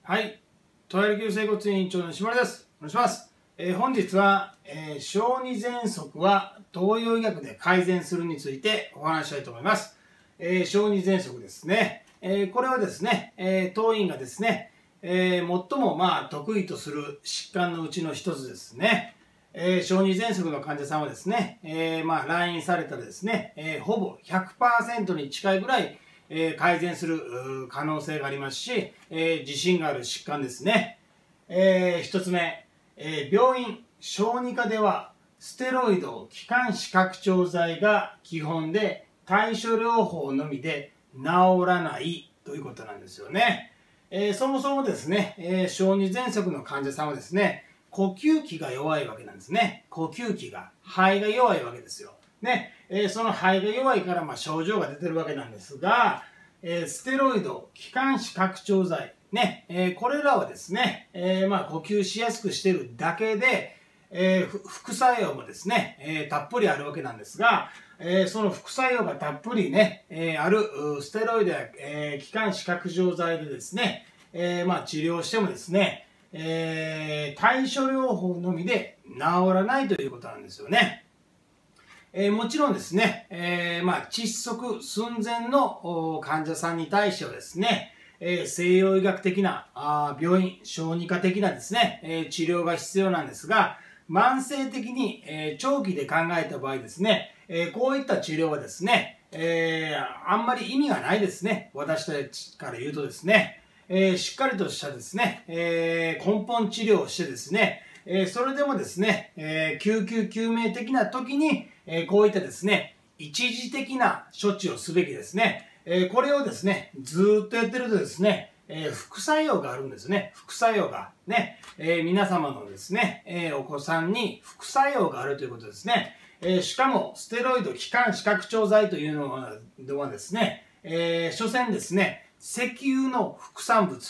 はい。とある急整骨院長の石丸です。お願いします。本日は、小児喘息は東洋医学で改善するについてお話ししたいと思います。小児喘息ですね。これはですね、当院がですね、最も得意とする疾患のうちの一つですね。小児喘息の患者さんはですね、来院されたらですね、ほぼ 100% に近いぐらい改善する可能性がありますし、自信がある疾患ですね。一つ目、病院、小児科ではステロイド、気管支拡張剤が基本で対処療法のみで治らないということなんですよね。そもそもですね、小児喘息の患者さんはですね、呼吸器が弱いわけなんですね。呼吸器が、肺が弱いわけですよ。ね、その肺が弱いから症状が出てるわけなんですが、ステロイド、気管支拡張剤、ね、これらはですね、呼吸しやすくしてるだけで、副作用もですね、たっぷりあるわけなんですが、その副作用がたっぷりね、あるステロイドや、気管支拡張剤でですね、治療してもですね、対処療法のみで治らないということなんですよね。もちろんですね、窒息寸前の患者さんに対してはですね、西洋医学的な病院、小児科的なですね、治療が必要なんですが、慢性的に、長期で考えた場合ですね、こういった治療はですね、あんまり意味がないですね。私たちから言うとですね、しっかりとしたですね、根本治療をしてですね、それでもですね、救急救命的な時に、こういったですね、一時的な処置をすべきですね。これをですね、ずーっとやってるとですね、副作用があるんですね。副作用が。ね。皆様のですね、お子さんに副作用があるということですね。しかも、ステロイド、気管支拡張剤というのはですね、所詮ですね、石油の副産物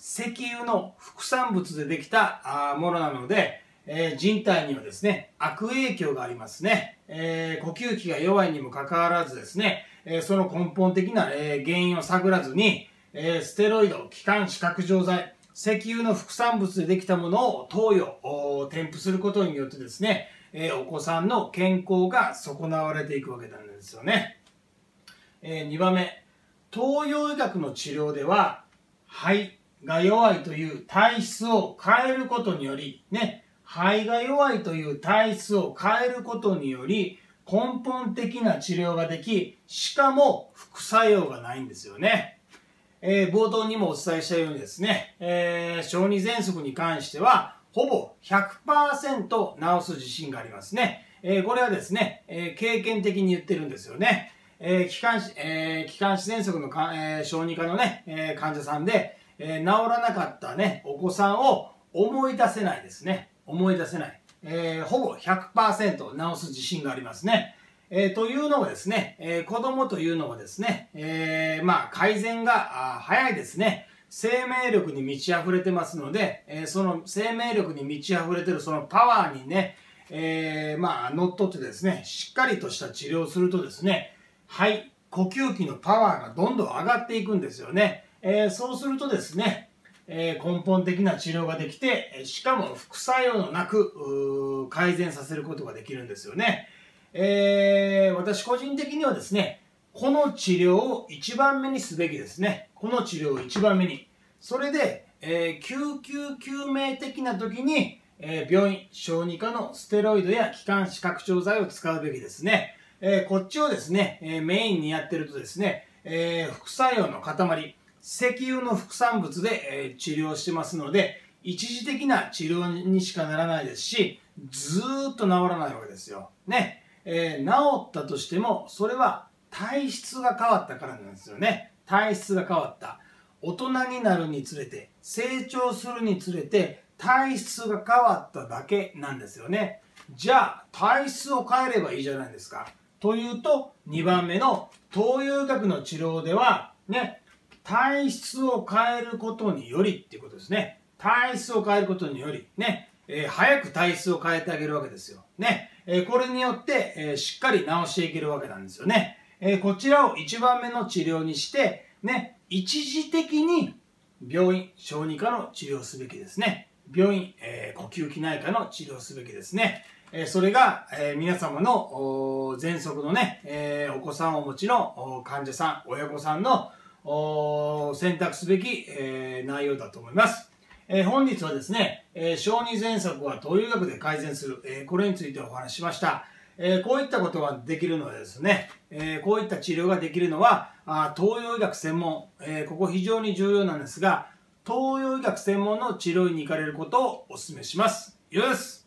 でできたものなので、人体にはですね、悪影響がありますね。呼吸器が弱いにもかかわらずですね、その根本的な、原因を探らずに、ステロイド、気管支拡張剤、石油の副産物でできたものを投与、添付することによってですね、お子さんの健康が損なわれていくわけなんですよね。2番目、東洋医学の治療では、肺が弱いという体質を変えることにより、ね、肺が弱いという体質を変えることにより、根本的な治療ができ、しかも副作用がないんですよね。冒頭にもお伝えしたようにですね、小児喘息に関しては、ほぼ 100% 治す自信がありますね。これはですね、経験的に言ってるんですよね。気管支喘息の小児科のね、患者さんで、治らなかったね、お子さんを思い出せないですね。思い出せない。ほぼ 100% 治す自信がありますね。というのはですね、子供というのはですね、改善が早いですね。生命力に満ち溢れてますので、その生命力に満ち溢れてるそのパワーにね、乗っ取ってですね、しっかりとした治療をするとですね、肺、呼吸器のパワーがどんどん上がっていくんですよね。そうするとですね、根本的な治療ができて、しかも副作用のなく改善させることができるんですよね。私個人的にはですね、この治療を一番目にすべきですね。この治療を一番目に。それで、救急救命的な時に、病院、小児科のステロイドや気管支拡張剤を使うべきですね。こっちをですね、メインにやってるとですね、副作用の塊、石油の副産物で、治療してますので、一時的な治療にしかならないですし、ずーっと治らないわけですよ。ね。治ったとしても、それは体質が変わったからなんですよね。体質が変わった。大人になるにつれて、成長するにつれて、体質が変わっただけなんですよね。じゃあ、体質を変えればいいじゃないですか。というと、2番目の東洋医学の治療では、ね、体質を変えることによりっていうことですね。体質を変えることにより、ね、早く体質を変えてあげるわけですよ。ね、これによって、しっかり治していけるわけなんですよね。こちらを1番目の治療にして、ね、一時的に病院、小児科の治療すべきですね。病院、呼吸器内科の治療すべきですね。それが、皆様の喘息のね、お子さんをお持ちの患者さん、親御さんの選択すべき、内容だと思います。本日はですね、小児喘息は東洋医学で改善する、これについてお話ししました。こういったことができるのはですね、こういった治療ができるのは東洋医学専門、ここ非常に重要なんですが、東洋医学専門の治療院に行かれることをお勧めします。よし。